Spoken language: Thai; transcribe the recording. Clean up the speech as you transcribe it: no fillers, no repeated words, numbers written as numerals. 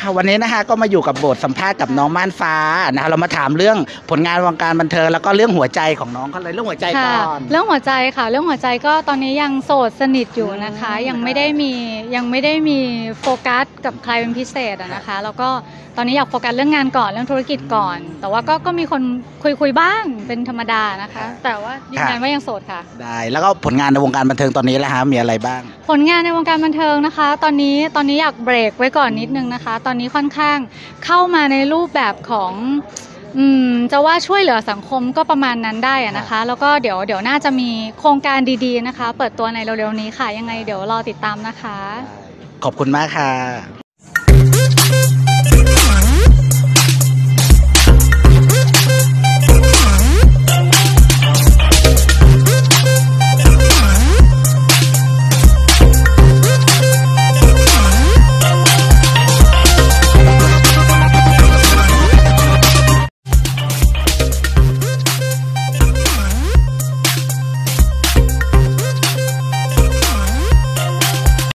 วันนี้นะคะก็มาอยู่กับบทสัมภาษณ์กับน้องม่านฟ้านะคะเรามาถามเรื่องผลงานวงการบันเทิงแล้วก็เรื่องหัวใจของน้องเขาเลยเรื่องหัวใจก่อนเรื่องหัวใจค่ะเรื่องหัวใจก็ตอนนี้ยังโสดสนิทอยู่นะคะยังไม่ได้มีโฟกัสกับใครเป็นพิเศษนะคะแล้วก็ตอนนี้อยากโฟกัสเรื่องงานก่อนเรื่องธุรกิจก่อนแต่ว่าก็มีคนคุยบ้างเป็นธรรมดานะคะแต่ว่ายืนยันว่ายังโสดค่ะได้แล้วก็ผลงานในวงการบันเทิงตอนนี้ล่ะฮะมีอะไรบ้างผลงานในวงการบันเทิงนะคะตอนนี้อยากเบรกไว้ก่อนนิดนึงนะคะตอนนี้ค่อนข้างเข้ามาในรูปแบบของจะว่าช่วยเหลือสังคมก็ประมาณนั้นได้นะคะแล้วก็เดี๋ยวน่าจะมีโครงการดีๆนะคะเปิดตัวในเร็วๆนี้ค่ะยังไงเดี๋ยวรอติดตามนะคะขอบคุณมากค่ะ